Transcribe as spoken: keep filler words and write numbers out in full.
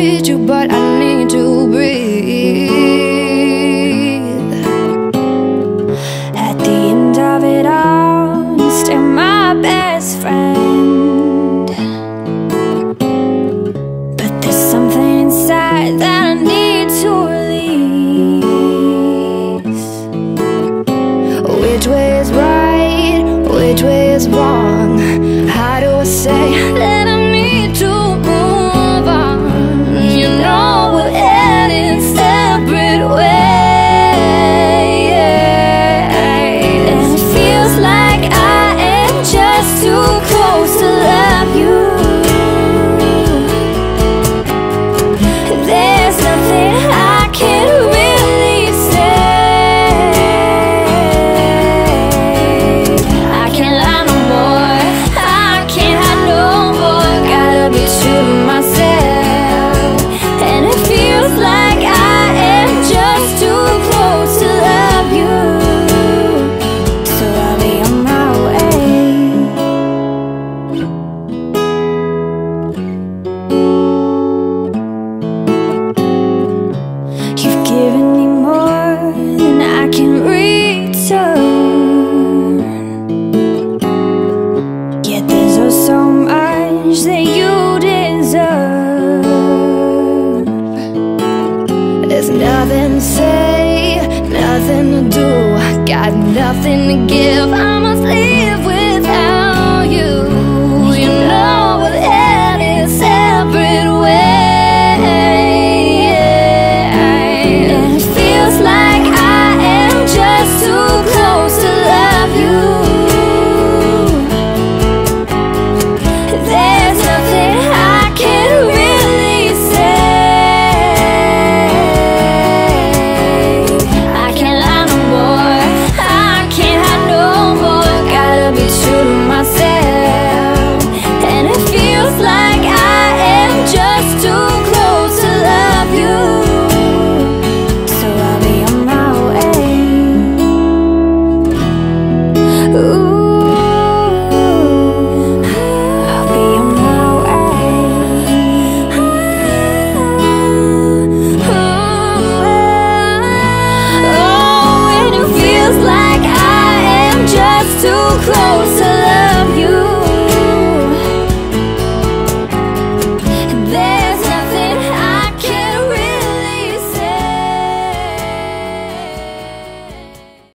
need you, but I need to breathe. At the end of it all, you're still my best friend, but there's something inside that I need to release. Which way is right? Which way is wrong? How do I say that I need to move on? You know we're heading separate ways, and it feels like I am just too close to love you. There's nothing I can really say. I can't lie no more, I can't hide no more. Gotta be true to myself, and it feels like I am just too close to love you. So I'll be on my way. You've given me more than I can return, yet there's oh so much that you deserve. There's nothing to say, nothing to do, got nothing to give. I'm